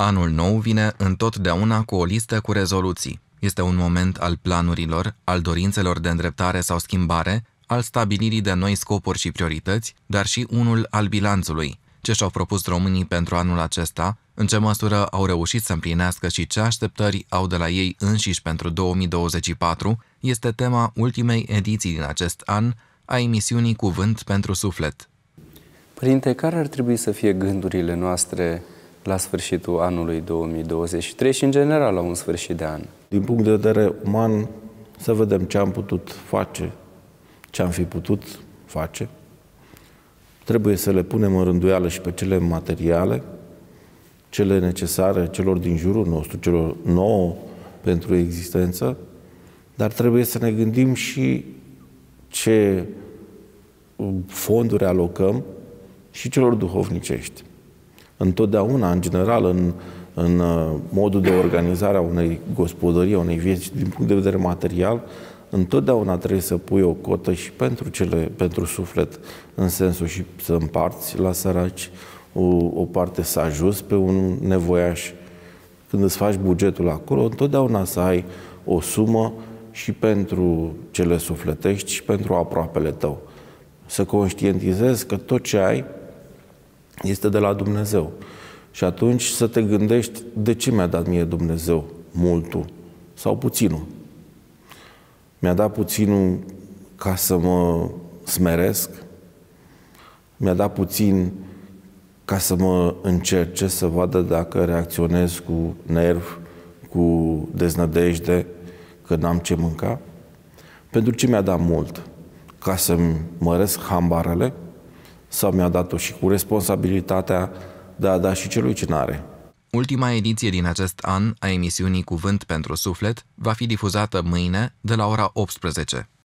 Anul nou vine întotdeauna cu o listă cu rezoluții. Este un moment al planurilor, al dorințelor de îndreptare sau schimbare, al stabilirii de noi scopuri și priorități, dar și unul al bilanțului. Ce și-au propus românii pentru anul acesta, în ce măsură au reușit să împlinească și ce așteptări au de la ei înșiși pentru 2024, este tema ultimei ediții din acest an a emisiunii Cuvânt pentru Suflet. Părinte, care ar trebui să fie gândurile noastre la sfârșitul anului 2023 și în general la un sfârșit de an? Din punct de vedere uman, să vedem ce am putut face, ce am fi putut face. Trebuie să le punem în rânduială și pe cele materiale, cele necesare celor din jurul nostru, celor nouă pentru existență, dar trebuie să ne gândim și ce fonduri alocăm și celor duhovnicești. Întotdeauna, în general, în modul de organizare a unei gospodării, a unei vieți, din punct de vedere material, întotdeauna trebuie să pui o cotă și pentru suflet, în sensul și să împarți la săraci o parte, să ajuți pe un nevoiaș. Când îți faci bugetul acolo, întotdeauna să ai o sumă și pentru cele sufletești și pentru aproapele tău. Să conștientizezi că tot ce ai este de la Dumnezeu. Și atunci să te gândești, de ce mi-a dat mie Dumnezeu multul sau puținul? Mi-a dat puținul ca să mă smeresc? Mi-a dat puțin ca să mă încerce, să vadă dacă reacționez cu nerv, cu deznădejde, că n-am ce mânca? Pentru ce mi-a dat mult? Ca să-mi măresc hambarele? Sau mi-a dat-o și cu responsabilitatea de a da și celui ce n-are? Ultima ediție din acest an a emisiunii Cuvânt pentru Suflet va fi difuzată mâine de la ora 18.